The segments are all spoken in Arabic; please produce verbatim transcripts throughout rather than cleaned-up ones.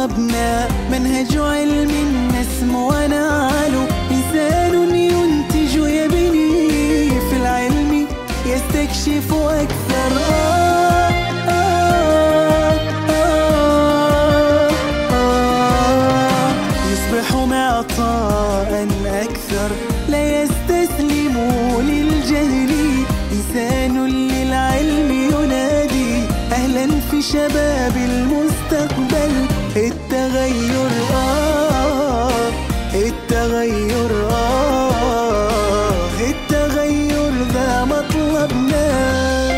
مطلبنا منهج علم اسم ونعاله، إنسان ينتج ويبني في العلم يستكشف أكثر. آه آه آه آه يصبح معطاء أكثر، لا يستسلم للجهل، إنسان للعلم ينادي أهلا في شباب المستقبل. التغير آه التغير آه التغير ذا مطلبنا.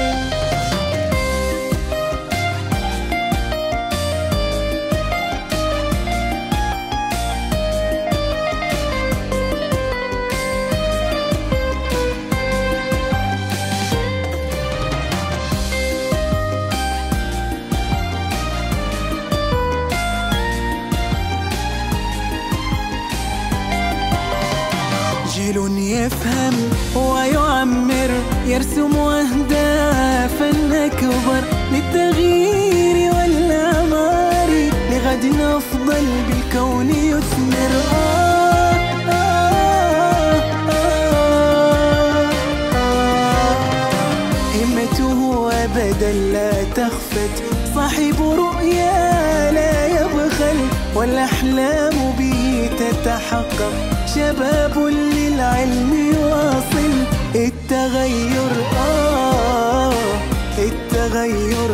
جيل يفهم ويعمر، يرسم أهدافا أكبر للتغيير والأعمار، لغد أفضل بالكون يثمر. آه آه آه آه همته أبدا لا تخفت، صاحب رؤيا لا يبخل، والأحلام به تتحقق، شباب للعلم يواصل. التغير آه التغير